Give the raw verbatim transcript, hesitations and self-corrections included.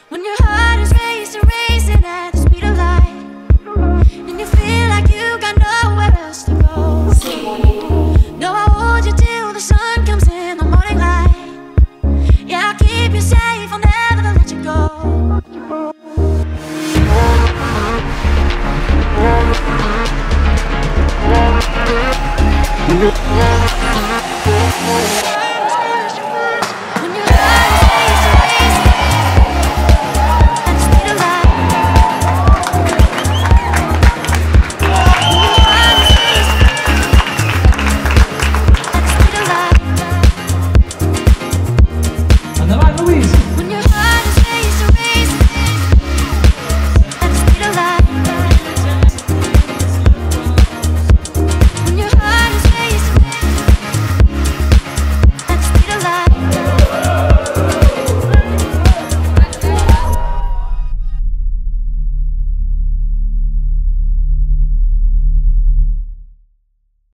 When your heart is racing, racing at the speed of light, and you feel like you got nowhere else to go.